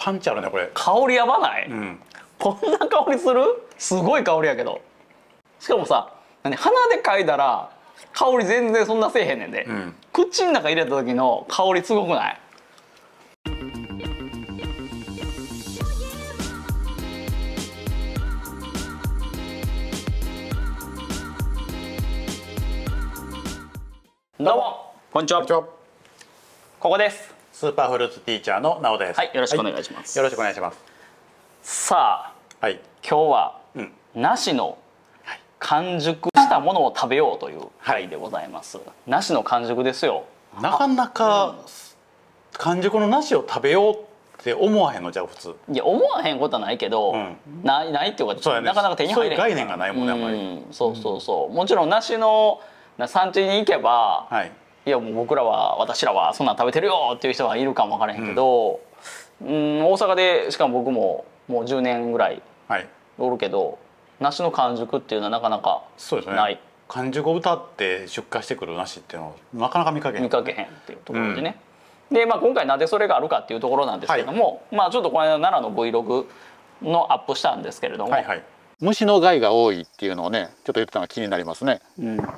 パンチあるねこれ。 香りやばない？こんな香りする？すごい香りやけど。しかもさ、鼻で嗅いだら香り全然そんなせえへんねんで、口の中入れた時の香りすごくない？どうもこんにちは。ここです。 スーパーフルーツティーチャーのなおです。 はい、よろしくお願いします。 よろしくお願いします。 さあ、 はい、 今日は梨の完熟したものを食べようという回でございます。梨の完熟ですよ。 なかなか完熟の梨を食べようって思わへんのじゃあ普通。 いや思わへんことはないけど、ないっていうか、なかなか手に入れへん。 そういう概念がないもんねあんまり。 そうそうそう。もちろん梨の産地に行けば、いやもう私らはそんなん食べてるよっていう人はいるかもわからへんけど、大阪でしかも僕ももう10年ぐらいおるけど、梨の完熟っていうのはなかなかない。 完熟を歌って出荷してくる梨っていうのはなかなか見かけへんっていうところでね。で今回なんでそれがあるかっていうところなんですけども、ちょっとこの間奈良の Vlog のアップしたんですけれども、 虫の害が多いっていうのをねちょっと言ってたのが気になりますね。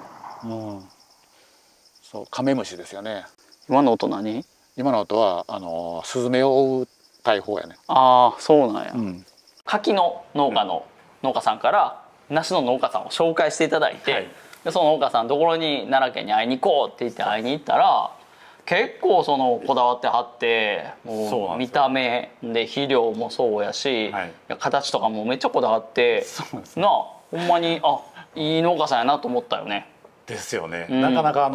そう、カメムシですよね。 今の音何？ 今の音はスズメを追う大砲やね。 ああ、そうなんや。柿の農家の農家さんから梨の農家さんを紹介していただいて、でその農家さんのところに奈良県に会いに行こうって言って会いに行ったら、結構こだわってはって、もう見た目で肥料もそうやし、形とかもめっちゃこだわって、ほんまにいい農家さんやなと思ったよね。 ですよね。なかなか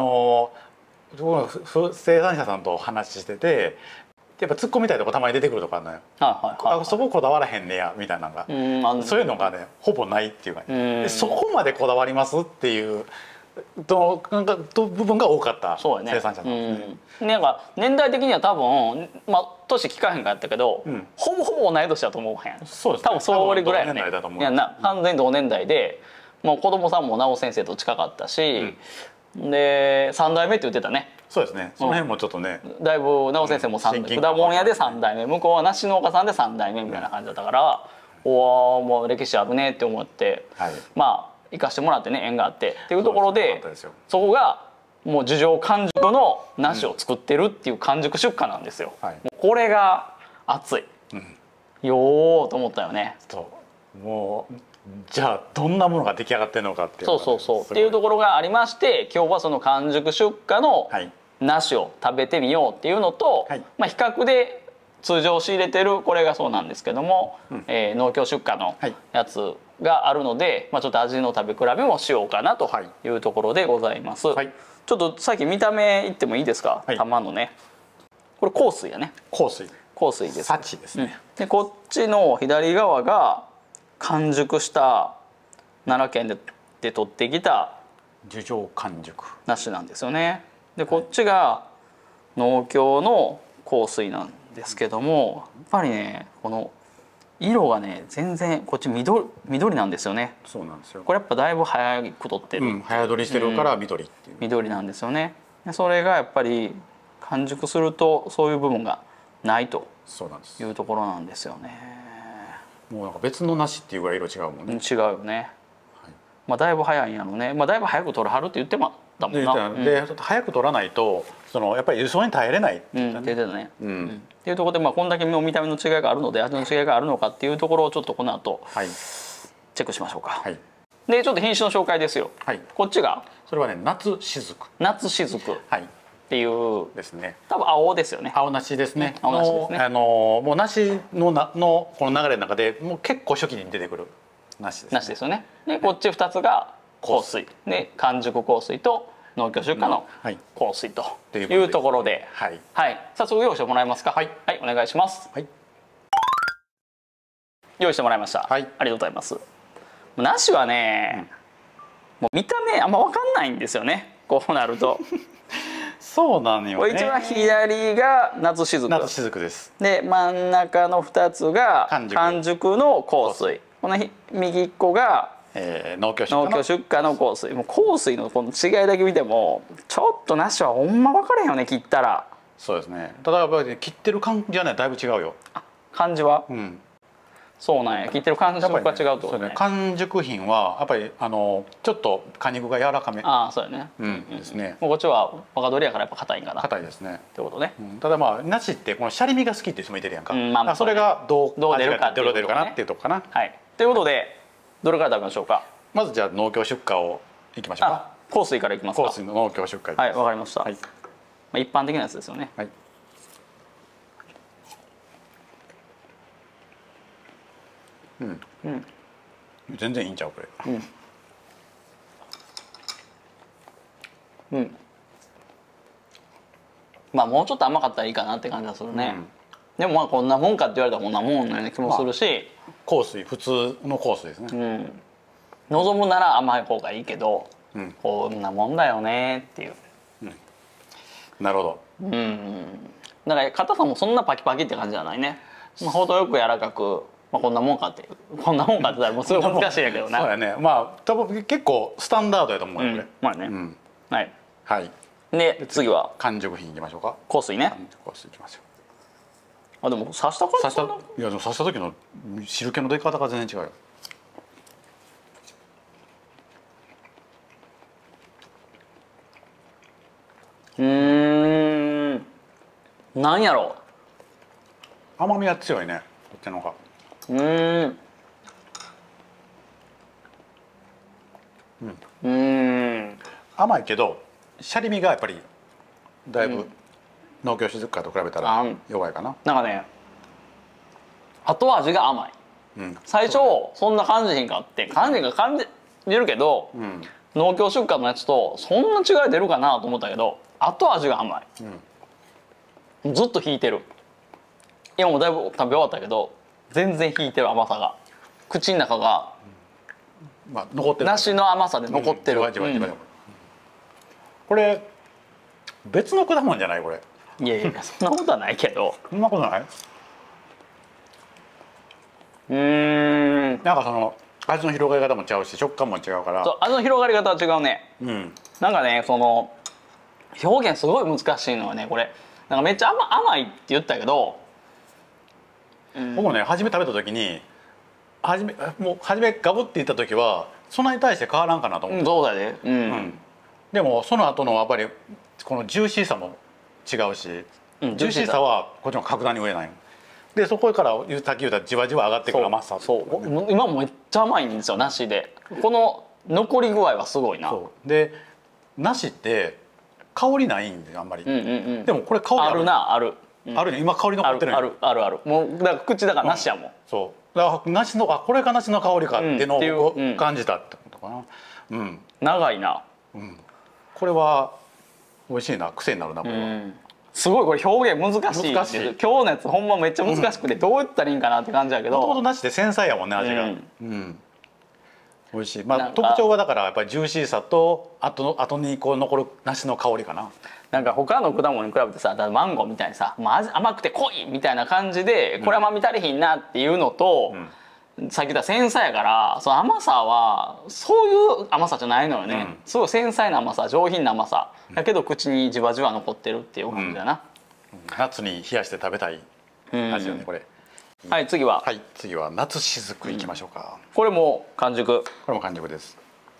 生産者さんと話してて、やっぱ突っ込みたいとこたまに出てくるとかあるのよ。そここだわらへんねやみたいなのが、そういうのがねほぼないっていうか、そこまでこだわりますっていう部分が多かった生産者なんですね。 なんか年代的には多分年聞かへんかやったけど、ほぼほぼ同い年だと思うへん。 そうです。 多分それぐらいやね。いや完全に同年代で、もう子供さんも直先生と近かったし、で3代目って言ってたね。 そうですね。その辺もちょっとね、 だいぶ直先生も果物屋で3代目、向こうは梨農家さんで3代目みたいな感じだったから、おおもう歴史あるねって思って、行かしてもらってね、縁があってっていうところで、そこがもう樹上完熟の梨を作ってるっていう完熟出荷なんですよ。これが熱いよーと思ったよね。 もうじゃあどんなものが出来上がってるのかっていう、 っていうところがありまして、今日はその完熟出荷の梨を食べてみようっていうのと、比較で通常仕入れてるこれがそうなんですけども、農協出荷のやつがあるので、ちょっと味の食べ比べもしようかなというところでございます。ちょっとさっき見た目いってもいいですか？玉のね、これ香水やね。香水です。 幸ですね。 でこっちの左側が完熟した奈良県で取ってきた樹上完熟梨なんですよね。でこっちが農協の香水なんですけども、やっぱりねこの色がね全然こっち緑なんですよね。 そうなんですよ。 これやっぱだいぶ早く取ってる、 早取りしてるから緑っていう、 緑なんですよね。それがやっぱり完熟するとそういう部分がないというところなんですよね。 もうなんか別の梨っていうぐらい色違うもんね。 違うよね。だいぶ早いんやろね。だいぶ早く取るはるって言ってましたもんな。 で早く取らないとやっぱり輸送に耐えれないって言ってたね。っていうところでこんだけの見た目の違いがあるので味の違いがあるのかっていうところをちょっとこの後チェックしましょうか。でちょっと品種の紹介ですよ。こっちがそれはね夏しずく。 夏しずくっていうですね。 多分青ですよね。 青梨ですね。 青梨ですね。 もう梨のこの流れの中でもう結構初期に出てくる梨です。 梨ですよね。でこっち2つが香水で完熟香水と農協出荷の香水というところで、早速用意してもらえますか。はい、お願いします。用意してもらいました。ありがとうございます。梨はね、もう見た目あんま分かんないんですよね。こうなると。 そうなのよね。 一番左が夏しずく。 夏しずくです。 で真ん中の2つが完熟の香水。この右1個が農協出荷の香水。もう香水のこの違いだけ見てもちょっと梨はほんま分からへんよね、切ったら。 そうですね。ただやっぱり切ってる感じはねだいぶ違うよ。 感じは、そうなんや。聞いてる感触が違うってことね。 完熟品はやっぱりちょっと果肉が柔らかめ。 ああ、そうやね。 ですね。 もうこっちは若鶏やからやっぱ硬いんかな。 硬いですね。 ってことね。 ただまあ梨ってこのシャリ身が好きっていう人もいてるやんか。それがどう出るかっていうとこかな。 はい。ということでどれから食べましょうか。 まずじゃあ農協出荷をいきましょうか。 香水からいきますか。 香水の農協出荷。 はい、わかりました。一般的なやつですよね。はい。 全然いいんちゃうこれ。 まあもうちょっと甘かったらいいかなって感じがするね。でもまあこんなもんかって言われたらこんなもんのような気もするし、 香水普通の香水ですね。 望むなら甘い方がいいけど、こんなもんだよねっていう。 なるほど。 だから硬さもそんなパキパキって感じじゃないね。程よく柔らかく。こんなもんかってこんなもんかって言ったらもうすごい難しいやけどな。 そうやね。まあ多分結構スタンダードやと思うよこれ。 まあね。はいはい。 で次は完熟品いきましょうか。 香水ね。 香水いきますよ。 あ、でも刺したからいやでも刺した時の汁気の出方が全然違うよ。なんやろう。甘みは強いねこっちの方が。甘いけどシャリ身がやっぱりだいぶ農協出荷と比べたら弱いかな。 なんかね後味が甘い。最初そんな感じひんかって感じるけど、農協出荷のやつとそんな違い出るかなと思ったけど後味が甘い。ずっと引いてる。今もだいぶ食べ終わったけど全然引いてる甘さが口の中が残ってる。 梨の甘さで残ってる。 これ別の果物じゃないこれ。 いやいやそんなことはないけど。 そんなことない。なんかその味の広がり方も違うし食感も違うから。 そう、味の広がり方は違うね。なんかねその表現すごい難しいのはねこれなんかめっちゃ甘いって言ったけど、 僕もね初め食べた時に初めガブっていった時はそんなに対して変わらんかなと思って。 そうだね。 でもその後のやっぱりこのジューシーさも違うし、ジューシーさはこっちの格段に上なんよ。でそこからさっき言ったじわじわ上がってくる甘さ。 そう今もめっちゃ甘いんですよ梨で。この残り具合はすごいな。 で梨って香りないんであんまり。でもこれ香りあるな。あるね。今香り残ってる。 あるもうだから口だから梨やもん。 そうだから梨のこれが梨の香りかっていうのを僕感じたってことかな。 長いな。 これは美味しいな。癖になるなこれは。 すごいこれ表現難しい。今日のやつほんまめっちゃ難しくてどう言ったらいいんかなって感じやけど。 もともと梨って繊細やもんね味が。美味しい。特徴はだからやっぱりジューシーさと後にこう残る梨の香りかな。 なんか他の果物に比べてさマンゴーみたいにさ甘くて濃いみたいな感じでこれ甘み足りひんなっていうのと、さっき言った繊細やからその甘さはそういう甘さじゃないのよね。すごい繊細な甘さ上品な甘さだけど口にじわじわ残ってるっていう感じだな。 夏に冷やして食べたい味よねこれ。 はい次は夏しずくいきましょうか。 これも完熟。 これも完熟です。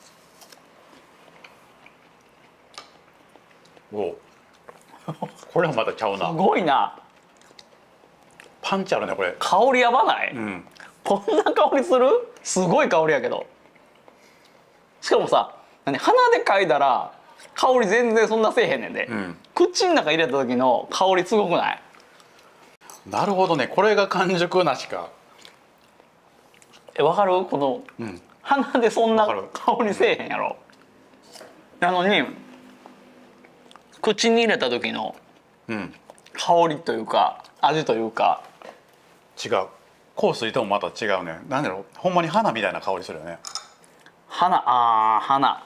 おこれはまたちゃうな。 すごいな。 パンチあるねこれ。 香りやばない？こんな香りする？すごい香りやけど。しかもさ鼻で嗅いだら香り全然そんなせえへんねんで、口の中入れた時の香りすごくない？ なるほどね。これが完熟梨か。 わかる？この、鼻でそんな香りせえへんやろ。なのに口に入れた時の香りというか味というか違う。香水ともまた違うね。なんだろうほんまに花みたいな香りするよね。 花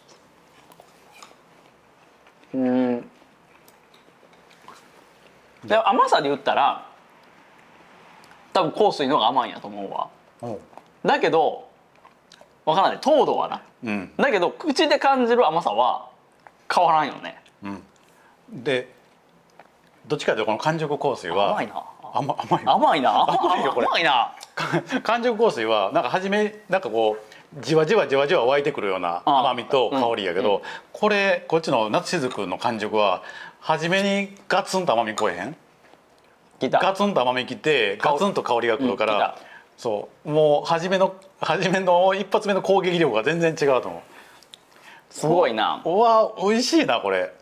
で甘さで言ったら多分香水の方が甘いんやと思うわ。だけど分からない糖度はな、だけど口で感じる甘さは変わらんよね。 でどっちかというとこの完熟香水は甘いな。 甘いよこれ。 甘いな。 完熟香水はなんか初めなんかこうじわじわ湧いてくるような甘みと香りやけど、こっちの夏しずくの完熟は初めにガツンと甘みこえへん。ガツンと甘みきてガツンと香りがくるから、そうもう初めの一発目の攻撃力が全然違うと思う。 すごいな。 うわ美味しいなこれ。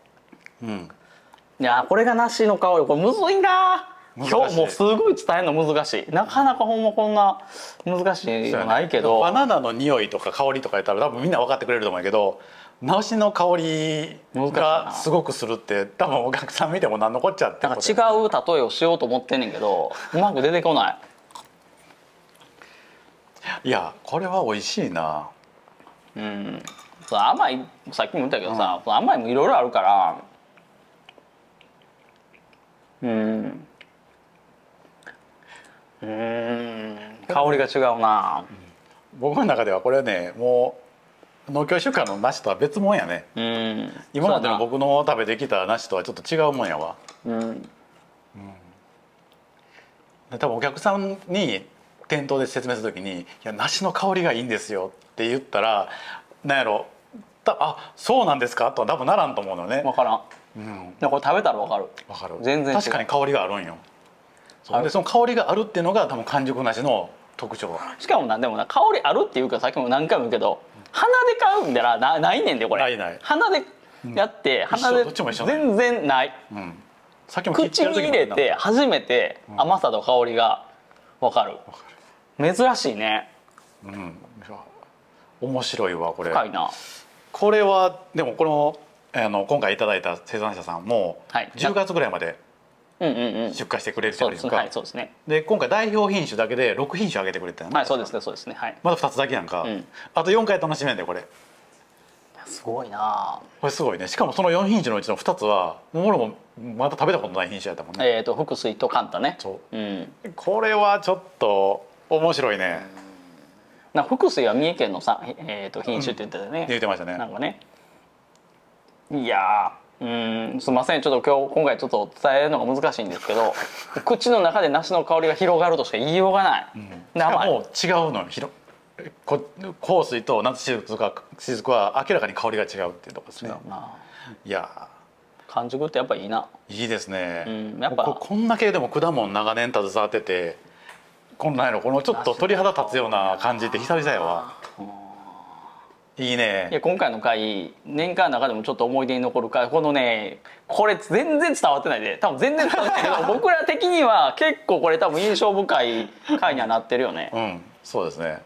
いやこれが梨の香り、これむずいな。今日もうすごい伝えるの難しい。なかなかほんまこんな難しいのないけど、 バナナの匂いとか香りとかやったら多分みんな分かってくれると思うけど、梨の香りがすごくするって多分お客さん見ても何のこっちゃってなんか違う例えをしようと思ってんねんけどうまく出てこない。 いやこれは美味しいな。 甘いさっきも言ったけどさ、甘いもいろいろあるから香りが違うな。 僕の中ではこれねもう農協出荷の梨とは別物やね。今までの僕の食べてきた梨とはちょっと違うもんやわ。多分お客さんに店頭で説明する時に「いや梨の香りがいいんですよ」って言ったらなんやろ「あそうなんですか?」とは多分ならんと思うのね。 分からん。これ食べたら分かる。 分かる。 全然確かに香りがあるんよ。でその香りがあるっていうのが多分完熟梨の特徴。 しかもなでもな香りあるっていうかさっきも何回も言うけど鼻で買うんだらないねんでこれ。 ない鼻でやって鼻で全然ない。口に入れて初めて甘さと香りが分かる。珍しいね。 面白いわこれ。 深いな。 これはでもこの今回いただいた生産者さんも10月ぐらいまで出荷してくれるじゃないですか。 そうですね。 で今回代表品種だけで6品種あげてくれてたよね。 はいそうですねそうですね。はい。 まだ2つだけやんか。あと4回楽しめんでこれ。 すごいな。 これすごいね。しかもその4品種のうちの2つは俺もまだ食べたことない品種やったもんね。 福水とカンタね。 そう。これはちょっと面白いね。 福水は三重県の品種って言ってたよね。 言ってましたね。 なんかね。いやすみませんちょっと今回ちょっと伝えるのが難しいんですけど口の中で梨の香りが広がるとしか言いようがない。 しかも違うの香水と夏しずくは明らかに香りが違うっていうとこですね。いや完熟ってやっぱいいな。 いいですね。やっぱこんだけでも果物長年携わっててこんなんやろこのちょっと鳥肌立つような感じって久々やわ。いいね。 いや今回の回年間の中でもちょっと思い出に残る回このねこれ全然伝わってないで多分全然伝わってないけど僕ら的には結構これ多分印象深い回にはなってるよね。 そうですね。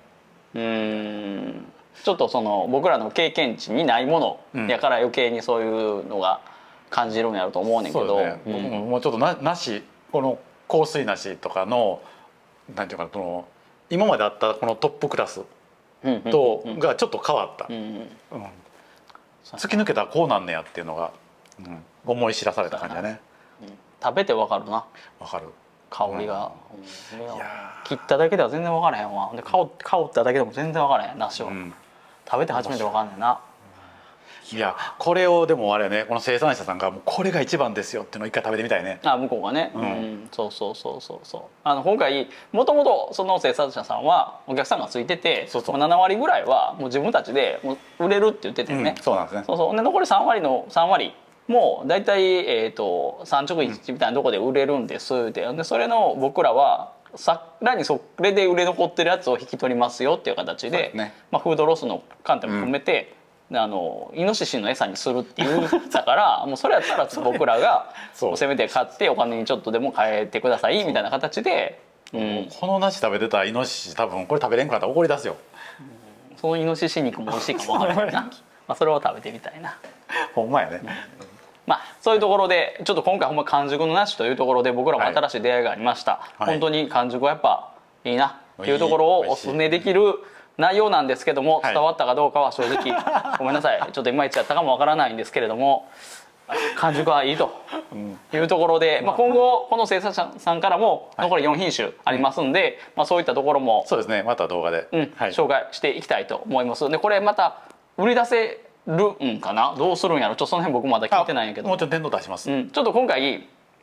ちょっとその僕らの経験値にないものやから余計にそういうのが感じるんやろうと思うねんけど、 僕ももうちょっと梨この香水梨とかのなんていうかこの今まであったこのトップクラスとがちょっと変わった。突き抜けたらこうなんねやっていうのが思い知らされた感じだね。 食べてわかるな。 わかる。 香りが切っただけでは全然分からへんわ。で香っただけでも全然分からへん梨を食べて初めて分かんねんな。 いやこれをでもあれねこの生産者さんがもうこれが一番ですよっていうのを一回食べてみたいね。 向こうがね。そう今回もともとその生産者さんはお客さんがついてて7割ぐらいはもう自分たちでもう売れるって言っててね。 そうなんですね。 で残り3割の3割もう大体産直市みたいなとこで売れるんですって。でそれの僕らはさらにそれで売れ残ってるやつを引き取りますよっていう形でフードロスの観点も含めてイノシシの餌にするって言ったからもうそれやったら僕らがせめて買ってお金にちょっとでも変えてくださいみたいな形で。 この梨食べてたイノシシ多分これ食べれんかったら怒り出すよ。 そのイノシシ肉も美味しいかもわからないな。それを食べてみたいな。 ほんまやね。 そういうところでちょっと今回ほんま完熟の梨というところで僕らも新しい出会いがありました。本当に完熟はやっぱいいなっていうところをおすすめできる内容なんですけども、伝わったかどうかは正直ごめんなさいちょっといまいちやったかもわからないんですけれども完熟はいいというところで、今後この生産者さんからも残り4品種ありますんで、そういったところもそうですねまた動画で紹介していきたいと思います。でこれまた売り出せるんかなどうするんやろちょっとその辺僕まだ聞いてないんやけどもうちょっと店頭出します。 ちょっと今回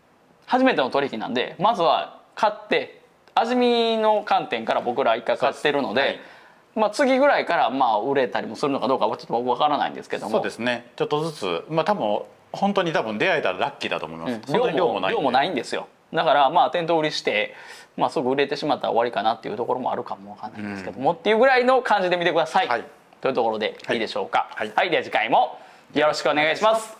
初めての取引なんでまずは買って味見の観点から僕ら一回買ってるので、まあ次ぐらいからまあ売れたりもするのかどうかはちょっと僕分からないんですけども、 そうですね、ちょっとずつまあ多分本当に出会えたらラッキーだと思います。 量もないんですよ。だからまあ店頭売りして、まあ、すぐ売れてしまったら終わりかなっていうところもあるかもわかんないんですけども、っていうぐらいの感じで見てください、というところでいいでしょうか。はい、では次回もよろしくお願いします。